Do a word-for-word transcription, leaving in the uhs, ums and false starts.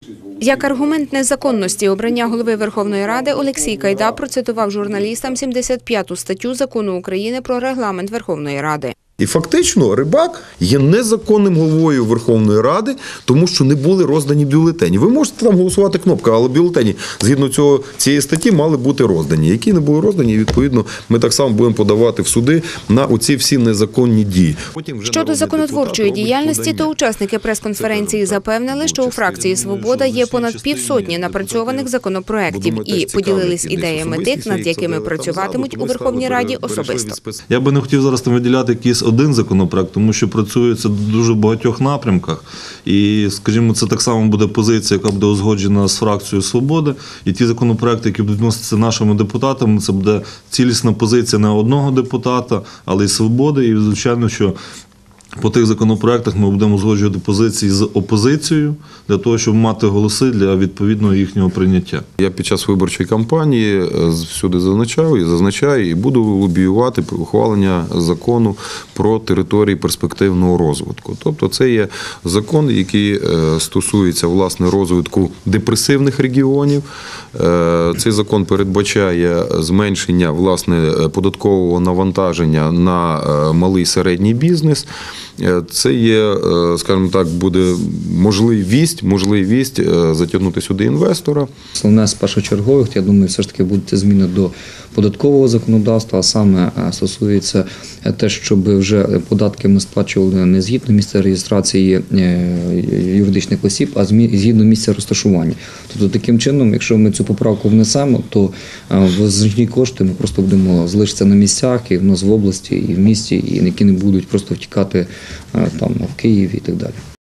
Як аргумент незаконності обрання голови Верховної Ради Олексій Кайда процитував журналістам сімдесят п'яту статтю Закону України про регламент Верховної Ради. І фактично Рибак є незаконним головою Верховної Ради, тому що не були роздані бюлетені. Ви можете там голосувати кнопкою, але бюлетені, згідно цього, цієї статті, мали бути роздані. Які не були роздані, і відповідно ми так само будемо подавати в суди на оці всі незаконні дії. Щодо законотворчої діяльності, то учасники прес-конференції запевнили, що у фракції «Свобода» є понад півсотні напрацьованих законопроєктів і поділились ідеями тих, над якими працюватимуть у Верховній Раді особисто. Я би не хотів зараз там виділяти якісь один законопроект, тому що працюється в дуже багатьох напрямках. І, скажімо, це так само буде позиція, яка буде узгоджена з фракцією «Свободи». І ті законопроекти, які будуть вноситися нашими депутатами, це буде цілісна позиція не одного депутата, але й «Свободи». І, звичайно, що по тих законопроектах ми будемо узгоджувати позиції з опозицією для того, щоб мати голоси для відповідного їхнього прийняття. Я під час виборчої кампанії всюди зазначав і зазначаю, і буду лобіювати ухвалення закону про території перспективного розвитку. Тобто це є закон, який стосується, власне, розвитку депресивних регіонів. Цей закон передбачає зменшення, власне, податкового навантаження на малий і середній бізнес. Це є, скажімо так, буде можливість, можливість затягнути сюди інвестора. Основне з першочергових, я думаю, все ж таки будуть зміни до податкового законодавства, а саме стосується те, щоб вже податки ми сплачували не згідно місця реєстрації юридичних осіб, а згідно місця розташування. Тобто таким чином, якщо ми цю поправку внесемо, то значні кошти ми просто будемо залишитися на місцях, і в нас в області, і в місті, і які не будуть просто втікати там в Київ і так далі.